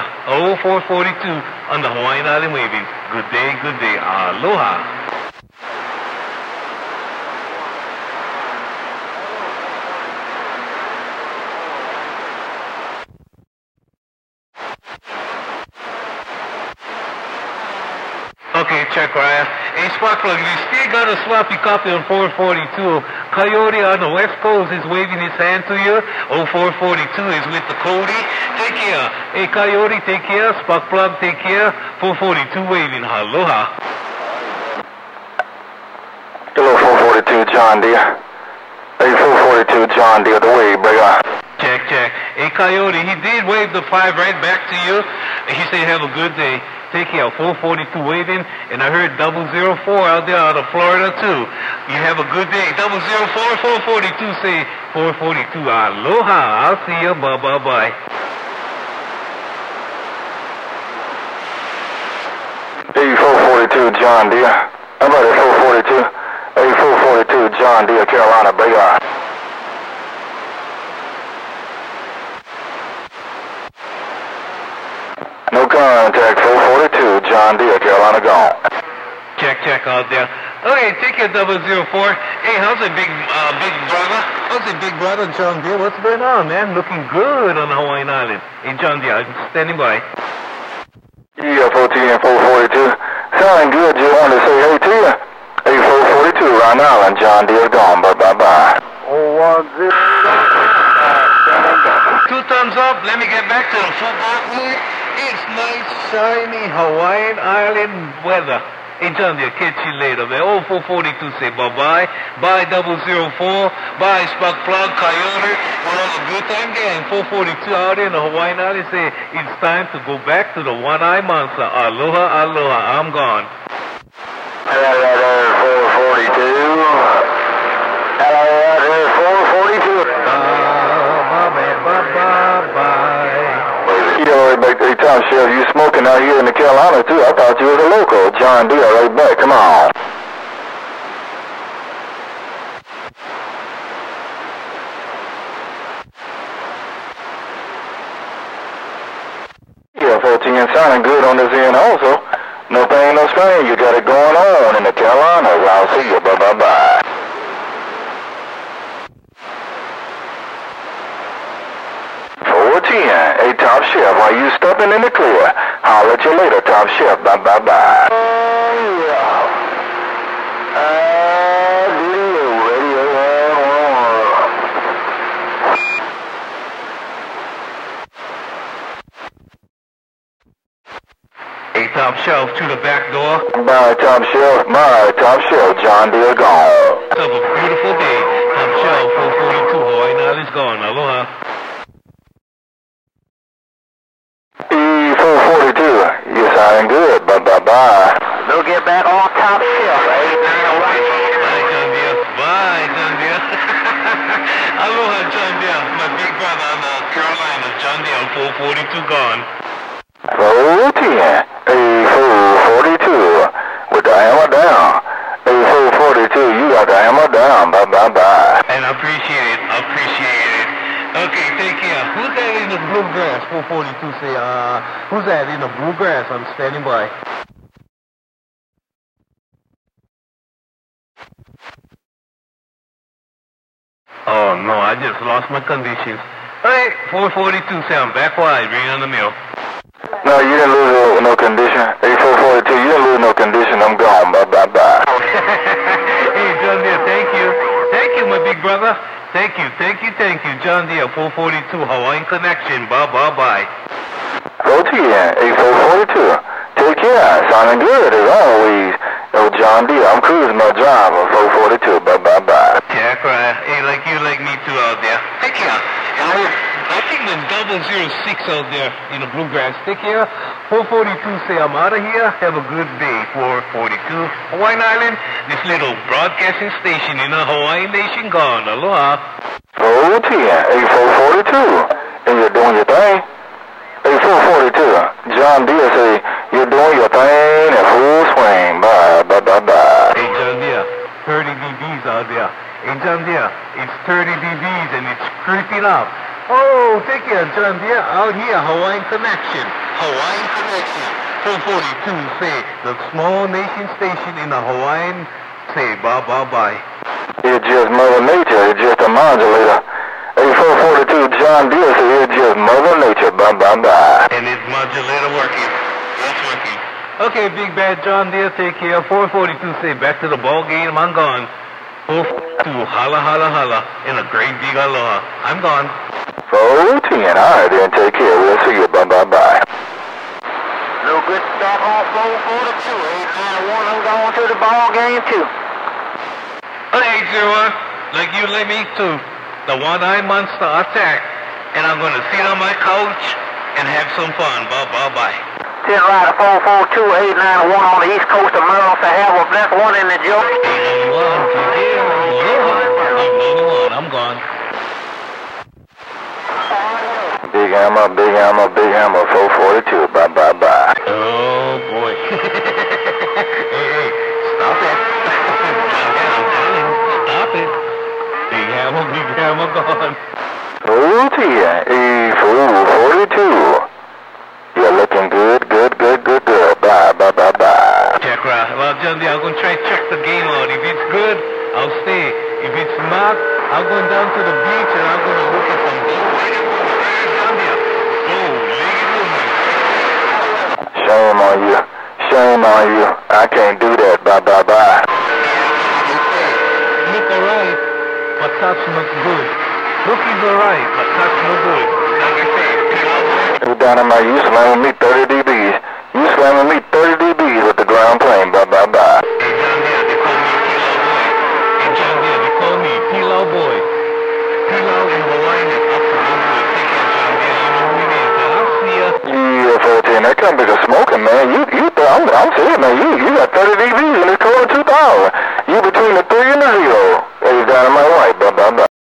Dear. 0442 on the Hawaiian Island waving. Good day, good day. Aloha. Okay, check, Ryan. Hey, Sparkplug, you still got a sloppy copy on 442. Coyote on the West Coast is waving his hand to you. 0442 is with the Cody. Take care. Hey, Coyote, take care. Sparkplug, take care. 442 waving. Aloha. Hello, 442, John Deere. Hey, 442, John Deere, the wave, brother. Check, check. Hey, Coyote, he did wave the 5 right back to you. He said, have a good day. Take care, 442 waving, and I heard 004 out there out of Florida too. You have a good day. 004, 442 say 442. Aloha. I'll see you. Bye bye bye. Hey, 442, John Deere. How about it, 442? Hey, 442, John Deere, Carolina, brother. No contact, 442, John Deere, Carolina, gone. Check, check out there. Okay, take your 004. Hey, how's it, big brother? How's it, big brother, John Deere? What's going on, man? Looking good on the Hawaiian Island. Hey, John Deere, I'm standing by. Yeah, 14 and 442. Sounding good, just wanted to say hey to you. Hey, 442, Rhode Island, John Deere, gone, bye-bye. 010. 2 thumbs up. Let me get back to the football field. It's nice, shiny Hawaiian Island weather. Hey, John Deere, catch you later, man. 0442 say bye-bye. Bye, 004. Bye, Sparkplug, Coyote. We'll have a good time game. 442 out in the Hawaiian Island say it's time to go back to the one-eye monster. Aloha, aloha. I'm gone. Hello, 442. Hello, 442. Hey, Tom Sheriff, you smoking out here in the Carolina too? I thought you was a local. John Deere, right back. Come on. Yeah, 14 sounding good on this end also. No pain, no strain. You got it going on in the Carolinas. I'll see you. Bye-bye-bye. 410. Hey, Top Chef, are you stepping in the clear? Holler at you later, Top Chef. Bye-bye-bye. Hey, Top Shelf, to the back door. Bye, Top Chef. Bye, Top Chef. John Deere gone. Have a beautiful day. Top Shelf, 442. Hawaiian Island's gone. Aloha. E442, you sounding good. Bye-bye-bye. We'll get back on Top Shelf. Bye, John Deere. Bye, John Deere. Aloha, John Deere. My big brother in Carolina, John Deere, 442 gone. 410, A442, with the hammer down. A442, you got the hammer down. Bye-bye-bye. And I appreciate it. I appreciate it. Okay, take care. Who's that in the bluegrass? 442 say, who's that in the bluegrass? I'm standing by. Oh, no, I just lost my conditions. Hey, 442 say I'm back wide, bring on the mill. No, you didn't lose no condition. A442, you didn't lose no condition. I'm gone. Bye-bye-bye. Hey, John Deere, thank you. Thank you, my big brother. Thank you, thank you, thank you. John Deere, 442, Hawaiian Connection. Bye-bye-bye. 410, A442, take care. Sounding good as always. Oh, John Deere, I'm cruising my driver. 442, bye-bye-bye. Yeah, right. Hey, like you, like me too out there. Take care. I think the 006 out there in the bluegrass. Take care. 442 say I'm out of here. Have a good day. 442 Hawaiian Island. This little broadcasting station in the Hawaiian nation gone. Aloha. 410, A442, and you're doing your thing. A442, John Deere say you're doing your thing in full swing. Bye-bye-bye. Hey, John Deere, 30 dBs out there. Hey, John Deere, it's 30 dBs and it's creeping up. Oh, take care, John dear. Out here, Hawaiian Connection. Hawaiian Connection. 442, say, the small nation station in the Hawaiian, say, bye. It's just Mother Nature. It's just a modulator. A442 John Deere said it's just Mother Nature. Bye. And it's modulator working. It's working. Okay, Big Bad John Deere, take care. 442, say, back to the ball game. I'm gone. 442, holla, in a great big aloha. I'm gone. 410. All right, then. Take care. We'll see you. Bye. No good back on 442. 891. I'm going to the ball game too. Hey, Zero, like you let me too. The one-eyed monster attack. And I'm going to sit on my couch and have some fun. Bye. 10 Rider 442, 891 on the east coast of Maryland. So have a blessed one in the joke. 891, I'm gone. Big Hammer, 442. Bye. Oh, boy. hey, stop it. Stop it. Big Hammer gone. 410, A442. You're looking good. Bye. Check right. Well, John Deere, I'm going to try to check the game out. If it's good, I'll stay. If it's not, I'm going down to the beach and I'm going to look at some gold. John Deere. Shame on you. I can't do that. Bye. Look alright, but touch not good. Looking's alright, but touch no good. Like I said, You dynamite, you slamming me 30 dBs. You slamming me 30 dBs with the ground plane. Bye. Hey, John Deere, they call me Pilau Boy. Pilau in Hawaiian is up to no good. Take care, John Deere. You know who it is. I'll see ya. Yeah, 14. That comes to smoking, man. I'm serious, man. You got 30 dBs and it's total 2,000. You between the 3 and the 0.